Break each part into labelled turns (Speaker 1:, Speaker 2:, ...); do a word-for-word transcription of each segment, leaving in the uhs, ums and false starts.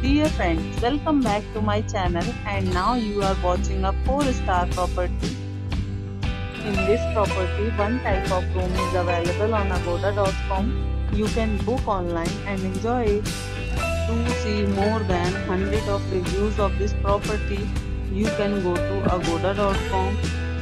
Speaker 1: Dear friends, welcome back to my channel, and now you are watching a four star property. In this property, one type of room is available on agoda dot com. You can book online and enjoy it. To see more than one hundred of reviews of this property, you can go to agoda dot com.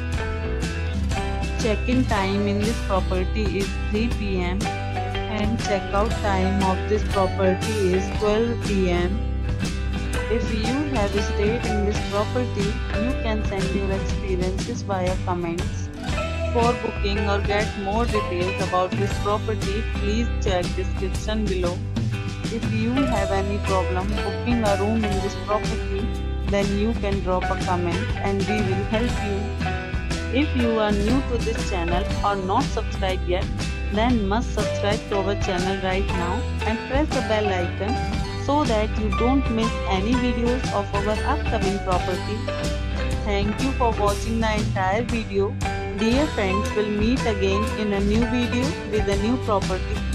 Speaker 1: Check-in time in this property is three p m and check-out time of this property is twelve p m If you have stayed in this property, you can send your experiences via comments. For booking or get more details about this property, please check description below. If you have any problem booking a room in this property, then you can drop a comment and we will help you. If you are new to this channel or not subscribed yet, then must subscribe to our channel right now and press the bell icon so that you don't miss any videos of our upcoming property. Thank you for watching the entire video. Dear friends, we'll meet again in a new video with a new property.